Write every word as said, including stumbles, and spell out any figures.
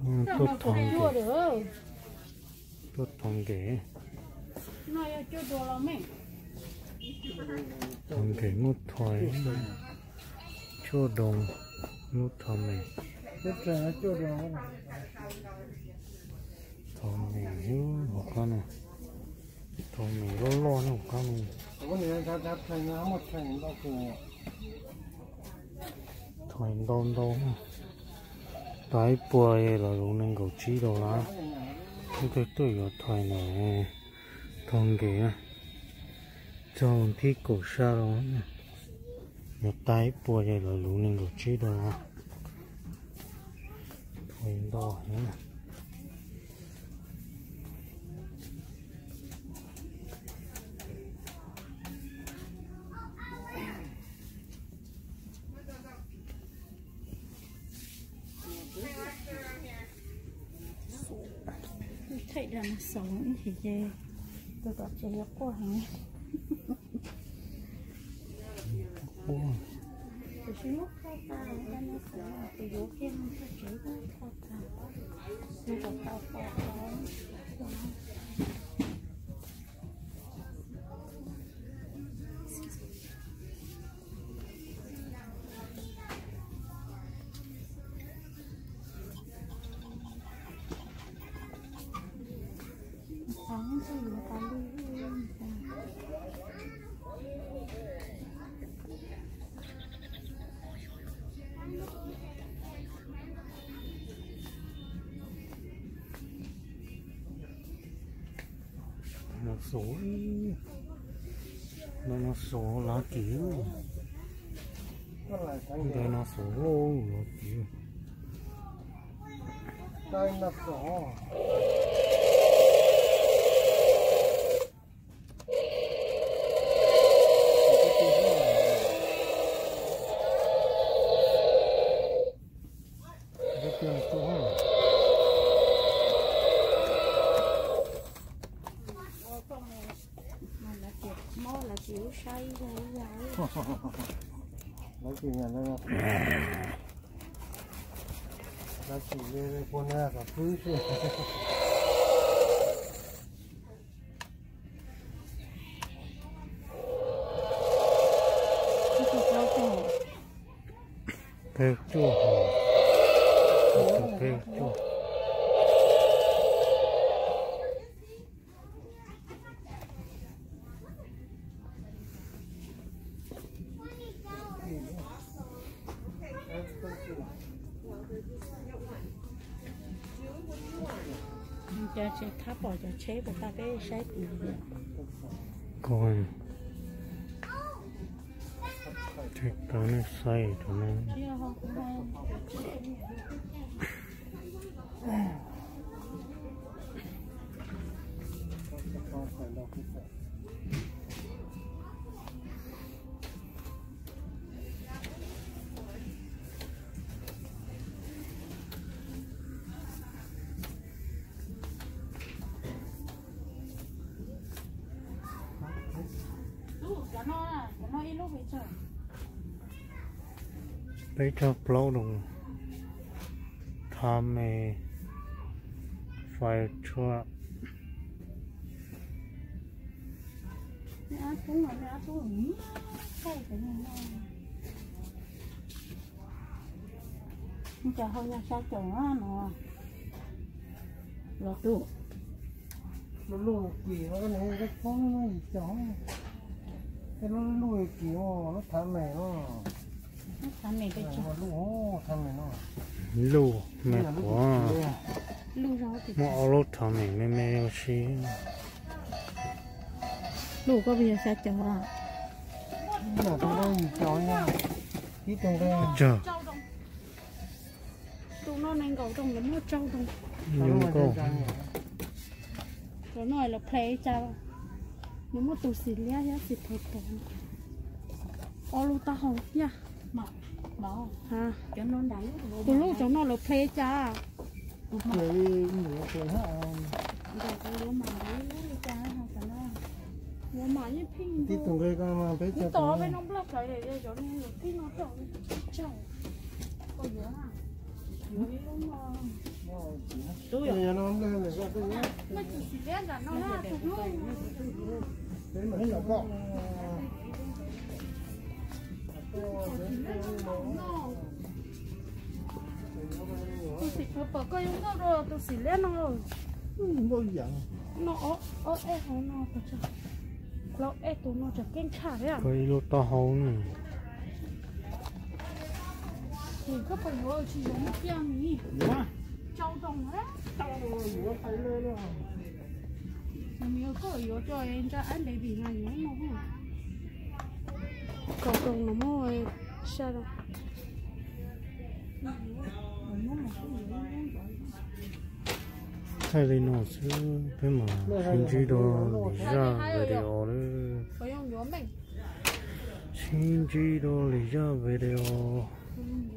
tốt thòng kể tốt thòng kể thòng kể ngút thoại chua đồng ngút thòng này thòng này hiếu một con này thòng này lo lo nó một con này thoại đôn đôn tái bùa là luôn nên cầu trí đâu lá cái cái tuổi ở thoại này thòng kể trong thi cổ xa đó nó tái bùa là luôn nên cầu trí đâu lá thoại đo nữa thấy là nó sống thì về tôi có chơi nó quá hả tôi chỉ lúc khai ta nó nó sống tôi vô kia nó sẽ chơi nó khai ta tôi có khai ta đó sáng thì người ta đi nó số nó nó số lá kiểu đây nó số lá kiểu đây nó số say rồi nói chuyện là nó nói chuyện với con ra cả thứ chứ phê chua phê chua cho chế tháp bỏ cho chế của ta cái sách gì coi check down the side man bây giờ plow đồng tham mê fire truck nó cũng là nó cũng cái cái này nó chả hơi ra sao chỗ nó nó lọt đủ nó lùi kỳ nó này cái con nó gì chó cái nó lùi kỳ nó tham mê nó tham mẹ cái nó lùi tham mê nó lùi mẹ quá lùi rồi thì mua lúa tham mê mẹ mẹ xí lùi có bây giờ sao chó à nó trong đây gì chó nha tí trong đây chờ tụi nó nên cầu trong lắm nó trâu trong nhưng cô rồi nói là play chào nếu mà tụi xịt lẽ giá xịt thật thật ô lô ta hồng nha mà bảo ha cho nó đánh tụi lúc cho nó là play cha chơi nhiều chơi hết rồi cái lúa mà đấy lúa cha ha cả nó lúa mà như pin tí trong đây con mà bé cho to với nó block lại để cho nó pin nó trâu trâu có nhớ à Tôi à? Nó chỉ lên là nó là tụt luôn. Đấy mà nó có. Tôi xịt vào bờ coi giống nó rồi, tôi xịt lên nó rồi. Bao giờ? Nó ở ở ấy nó nó phải chưa? Nó ấy tụi nó chẳng kén chả đấy à? Cái lô to hông này. Thì các bạn ơi chỉ giống kia nhỉ? Châu đồng đấy. Tao vừa phải lên rồi. Mình có yếu cho em cho anh để bị ngày nhé nó không? Cầu đồng nó mồi sao đâu? Thay lên nó chứ cái mà xin chỉ đồ lý ra về điều đấy. Có用油mình. Xin chỉ đồ lý ra về điều. Ừ.